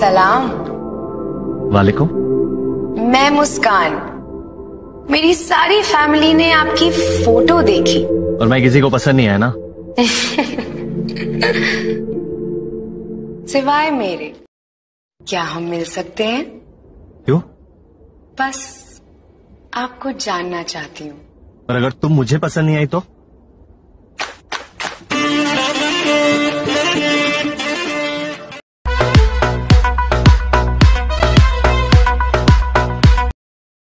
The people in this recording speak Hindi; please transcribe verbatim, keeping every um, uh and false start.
सलाम। वालेकुम। मैं मुस्कान। मेरी सारी फैमिली ने आपकी फोटो देखी और मैं किसी को पसंद नहीं आया ना। सिवाय मेरे। क्या हम मिल सकते हैं? क्यों? बस आपको जानना चाहती हूँ। और अगर तुम मुझे पसंद नहीं आई तो?